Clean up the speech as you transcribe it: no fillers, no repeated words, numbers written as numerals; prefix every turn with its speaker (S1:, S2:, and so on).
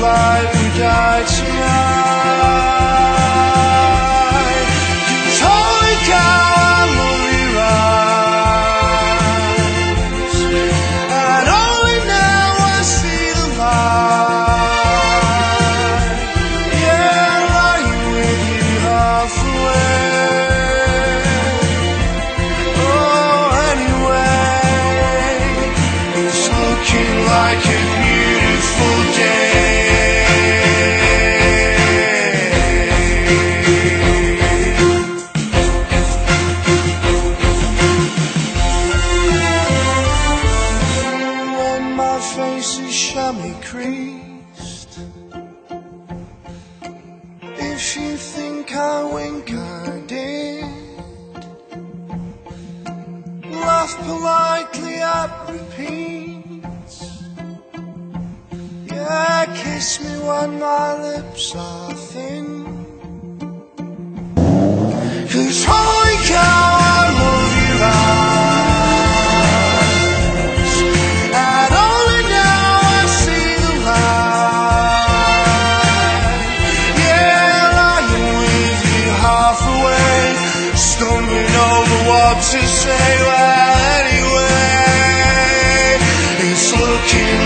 S1: like we die tonight. 'Cause holy cow, I love you right. And only now I see the light. Yeah, lying with you half away. Oh, anyway, it's looking like a beautiful day. When my face is chamois creased, if you think I wink, I did. Laugh politely at repeats. Yeah, kiss me when my lips are thin. 'Cause holy cow, I love you right. And only now I see the light. Yeah, lying with you half awake, stumbling over what to say. Well, anyway, it's looking